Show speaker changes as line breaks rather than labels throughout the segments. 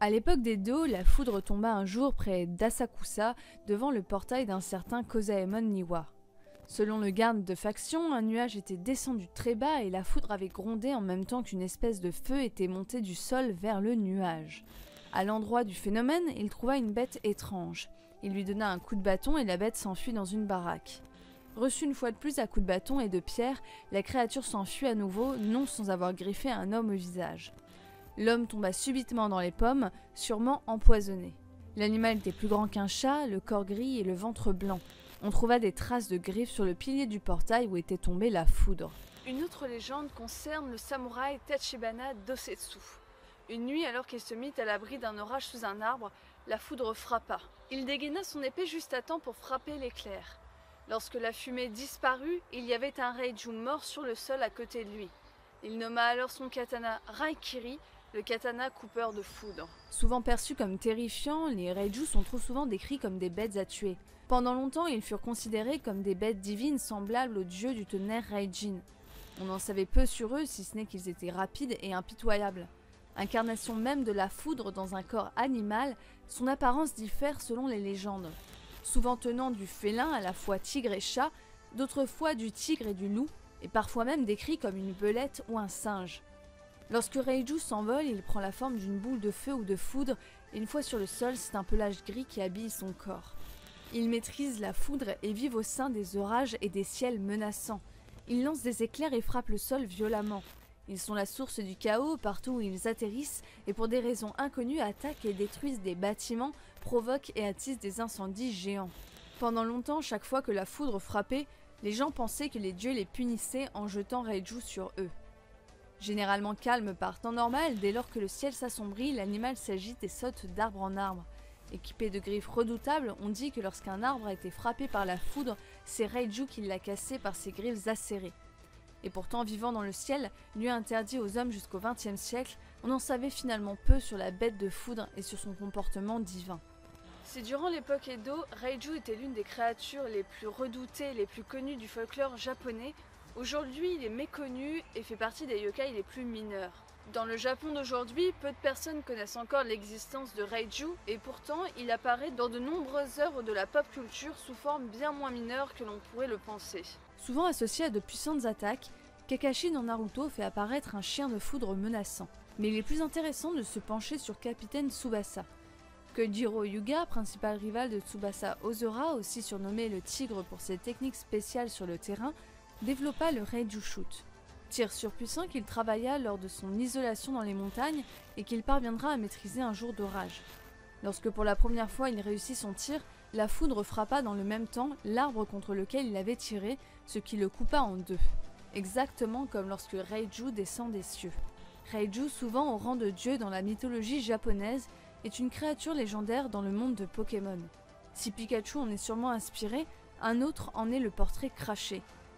À l'époque d'Edo, la foudre tomba un jour près d'Asakusa, devant le portail d'un certain Kozaemon Niwa. Selon le garde de faction, un nuage était descendu très bas et la foudre avait grondé en même temps qu'une espèce de feu était monté du sol vers le nuage. À l'endroit du phénomène, il trouva une bête étrange. Il lui donna un coup de bâton et la bête s'enfuit dans une baraque. Reçue une fois de plus à coups de bâton et de pierre, la créature s'enfuit à nouveau, non sans avoir griffé un homme au visage. L'homme tomba subitement dans les pommes, sûrement empoisonné. L'animal était plus grand qu'un chat, le corps gris et le ventre blanc. On trouva des traces de griffes sur le pilier du portail où était tombée la foudre. Une autre légende concerne le samouraï Tachibana Dosetsu. Une nuit, alors qu'il se mit à l'abri d'un orage sous un arbre, la foudre frappa. Il dégaina son épée juste à temps pour frapper l'éclair. Lorsque la fumée disparut, il y avait un Reiju mort sur le sol à côté de lui. Il nomma alors son katana Raikiri, le katana coupeur de foudre. Souvent perçus comme terrifiants, les Reiju sont trop souvent décrits comme des bêtes à tuer. Pendant longtemps, ils furent considérés comme des bêtes divines semblables aux dieux du tonnerre Raijin. On en savait peu sur eux, si ce n'est qu'ils étaient rapides et impitoyables. Incarnation même de la foudre dans un corps animal, son apparence diffère selon les légendes. Souvent tenant du félin à la fois tigre et chat, d'autres fois du tigre et du loup, et parfois même décrit comme une belette ou un singe. Lorsque Reiju s'envole, il prend la forme d'une boule de feu ou de foudre, et une fois sur le sol, c'est un pelage gris qui habille son corps. Ils maîtrisent la foudre et vivent au sein des orages et des ciels menaçants. Ils lancent des éclairs et frappent le sol violemment. Ils sont la source du chaos partout où ils atterrissent et pour des raisons inconnues attaquent et détruisent des bâtiments, provoquent et attisent des incendies géants. Pendant longtemps, chaque fois que la foudre frappait, les gens pensaient que les dieux les punissaient en jetant Reiju sur eux. Généralement calme par temps normal, dès lors que le ciel s'assombrit, l'animal s'agite et saute d'arbre en arbre. Équipé de griffes redoutables, on dit que lorsqu'un arbre a été frappé par la foudre, c'est Reiju qui l'a cassé par ses griffes acérées. Et pourtant, vivant dans le ciel, lieu interdit aux hommes jusqu'au XXe siècle, on en savait finalement peu sur la bête de foudre et sur son comportement divin. Si durant l'époque Edo, Reiju était l'une des créatures les plus redoutées et les plus connues du folklore japonais, aujourd'hui il est méconnu et fait partie des yokai les plus mineurs. Dans le Japon d'aujourd'hui, peu de personnes connaissent encore l'existence de Reiju et pourtant il apparaît dans de nombreuses œuvres de la pop culture sous forme bien moins mineure que l'on pourrait le penser. Souvent associé à de puissantes attaques, Kakashi dans Naruto fait apparaître un chien de foudre menaçant. Mais il est plus intéressant de se pencher sur Capitaine Tsubasa. Kojiro Yuga, principal rival de Tsubasa Ozora, aussi surnommé le tigre pour ses techniques spéciales sur le terrain, développa le Reiju Shoot. Tir surpuissant qu'il travailla lors de son isolation dans les montagnes et qu'il parviendra à maîtriser un jour d'orage. Lorsque pour la première fois il réussit son tir, la foudre frappa dans le même temps l'arbre contre lequel il avait tiré, ce qui le coupa en deux. Exactement comme lorsque Reiju descend des cieux. Reiju, souvent au rang de dieu dans la mythologie japonaise, est une créature légendaire dans le monde de Pokémon. Si Pikachu en est sûrement inspiré, un autre en est le portrait craché.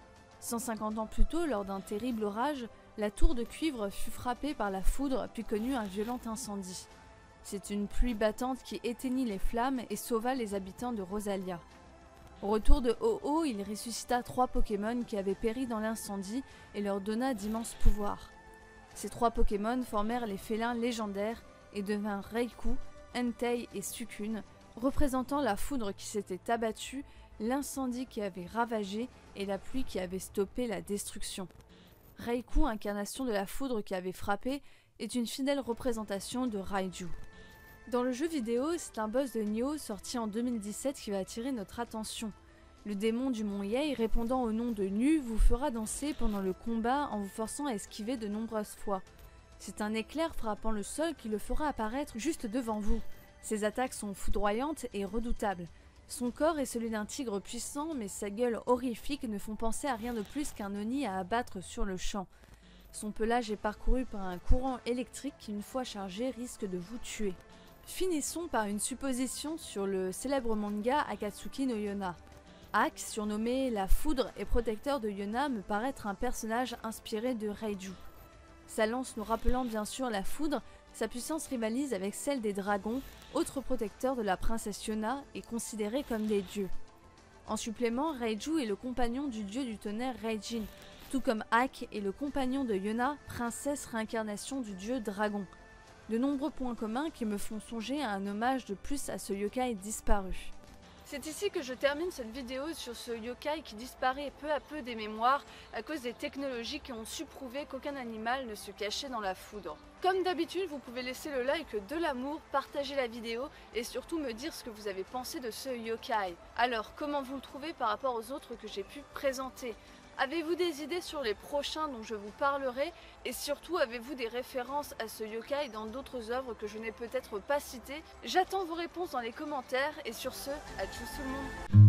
150 ans plus tôt, lors d'un terrible orage, la tour de cuivre fut frappée par la foudre puis connut un violent incendie. C'est une pluie battante qui éteignit les flammes et sauva les habitants de Rosalia. Au retour de Ho-Oh, il ressuscita 3 Pokémon qui avaient péri dans l'incendie et leur donna d'immenses pouvoirs. Ces 3 Pokémon formèrent les félins légendaires et devinrent Reiku, Entei et Sukkune, représentant la foudre qui s'était abattue, l'incendie qui avait ravagé et la pluie qui avait stoppé la destruction. Reiku, incarnation de la foudre qui avait frappé, est une fidèle représentation de Raiju. Dans le jeu vidéo, c'est un boss de Nioh sorti en 2017 qui va attirer notre attention. Le démon du mont Yei, répondant au nom de Nu, vous fera danser pendant le combat en vous forçant à esquiver de nombreuses fois. C'est un éclair frappant le sol qui le fera apparaître juste devant vous. Ses attaques sont foudroyantes et redoutables. Son corps est celui d'un tigre puissant, mais sa gueule horrifique ne font penser à rien de plus qu'un Oni à abattre sur le champ. Son pelage est parcouru par un courant électrique qui, une fois chargé, risque de vous tuer. Finissons par une supposition sur le célèbre manga Akatsuki no Yona. Ak, surnommé la foudre et protecteur de Yona, me paraît être un personnage inspiré de Reiju. Sa lance nous rappelant bien sûr la foudre, sa puissance rivalise avec celle des dragons, autres protecteurs de la princesse Yona et considérés comme des dieux. En supplément, Reiju est le compagnon du dieu du tonnerre Raijin, tout comme Ak est le compagnon de Yona, princesse réincarnation du dieu dragon. De nombreux points communs qui me font songer à un hommage de plus à ce yokai disparu. C'est ici que je termine cette vidéo sur ce yokai qui disparaît peu à peu des mémoires à cause des technologies qui ont su prouver qu'aucun animal ne se cachait dans la foudre. Comme d'habitude, vous pouvez laisser le like de l'amour, partager la vidéo et surtout me dire ce que vous avez pensé de ce yokai. Alors, comment vous le trouvez par rapport aux autres que j'ai pu présenter ? Avez-vous des idées sur les prochains dont je vous parlerai? Et surtout, avez-vous des références à ce yokai dans d'autres œuvres que je n'ai peut-être pas citées? J'attends vos réponses dans les commentaires et sur ce, à tchuss tout le monde!